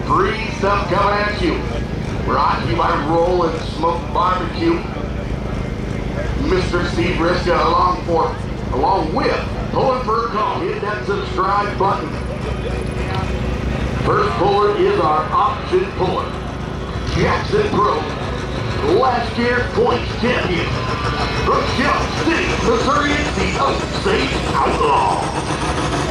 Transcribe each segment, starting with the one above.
Free stuff coming at you. Brought to you by Rollin' Smoke Barbecue. Mr. Steve Riska along with pulling for a call. Hit that subscribe button. First puller is our option puller, Jackson Pro, last year's points champion. From Shell City, Missouri, the Osage Outlaw.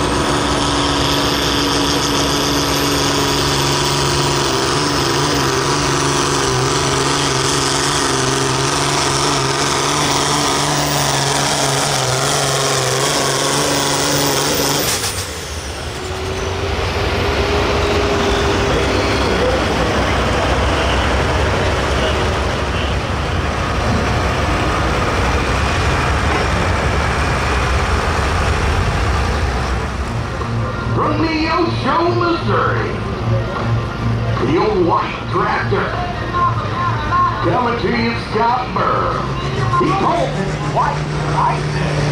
From Neosho, Missouri, the old white tractor. Coming to you, Scott Burr. The Holden white license.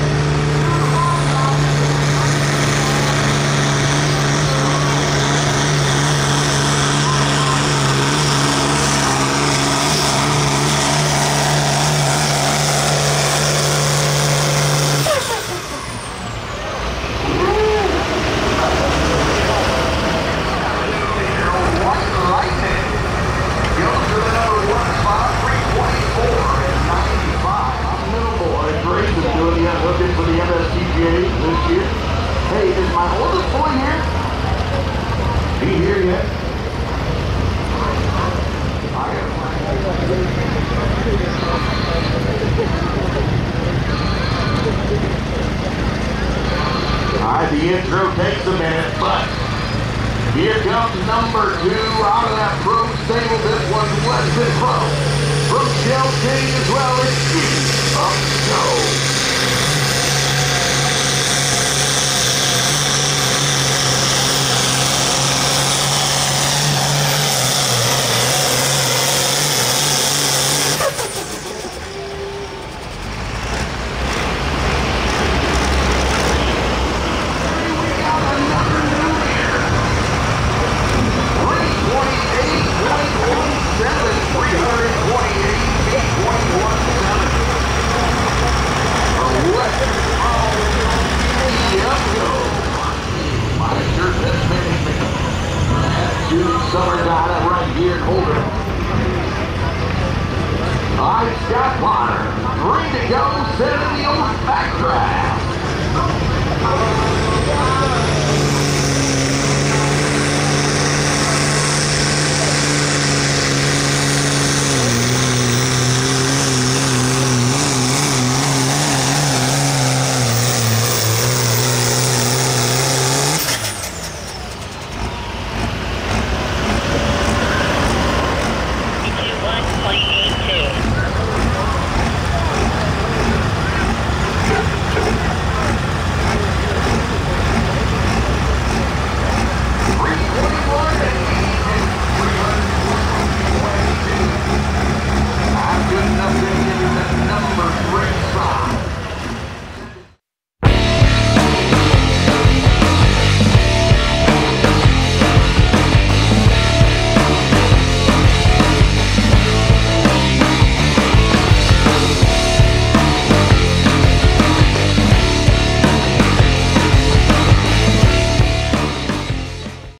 Looking for the MSTPA this year. Hey, is my oldest boy here? He here yet? Alright, the intro takes a minute, but here comes number 2 out of that pro stable. This one's Weston Pro. From Shell City as well as Steve up Snow. Summer data right here in Holden. I'm Scott Potter, ready to go, set in the old backtrack.